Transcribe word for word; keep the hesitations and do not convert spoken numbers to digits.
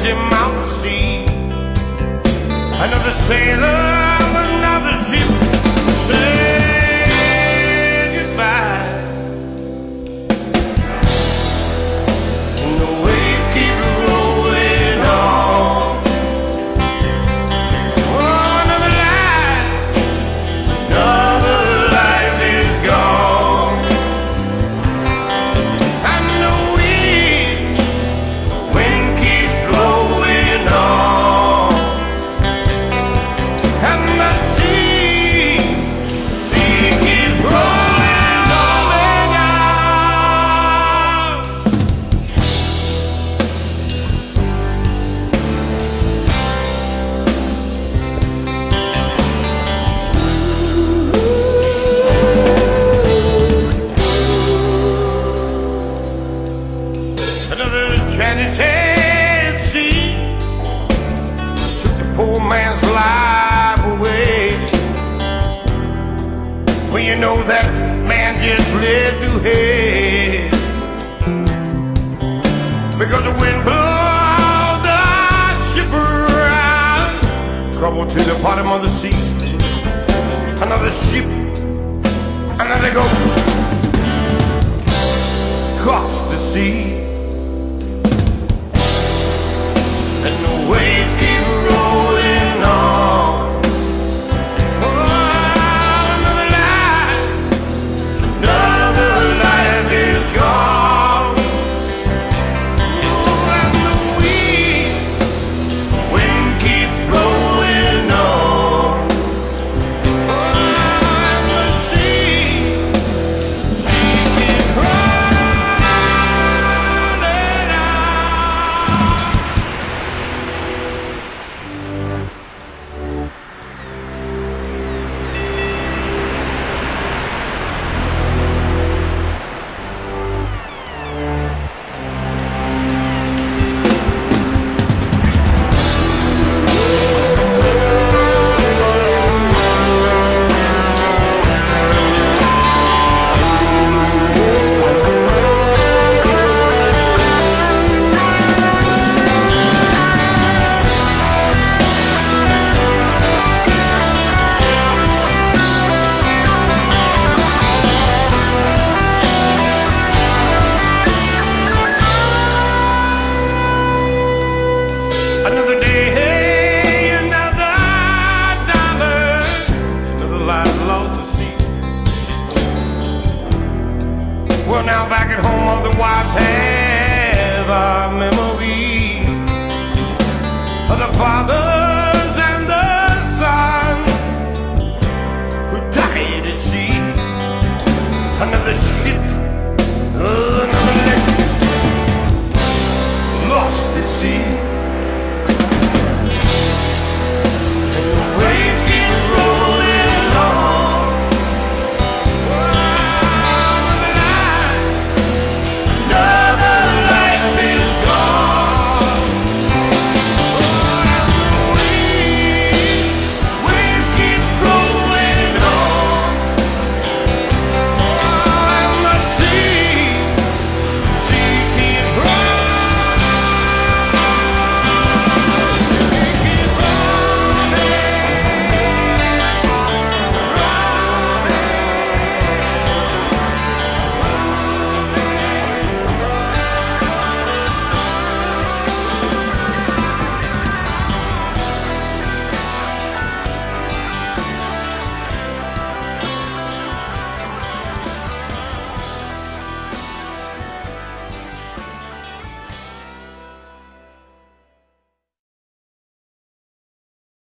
him out to sea. Another sailor, another ship said goodbye. And the waves keep rolling on. Oh, another life, another life is gone. And the wind, wind keeps blowing on. And the sea, sea keeps rolling rolling on. Another transited sea took the poor man's life away. Well, you know that man just led to hell, because the wind blew the ship around, crumbled to the bottom of the sea. Another ship, another go across the sea. And the waves keep rolling on. Oh, another life, another life is gone. Oh, and the wind, wind keeps blowing on. Oh, and the sea, sea keeps rolling on. Another day, another dollar, another life lost to sea. Well, now back at home, all the wives have a memory of the father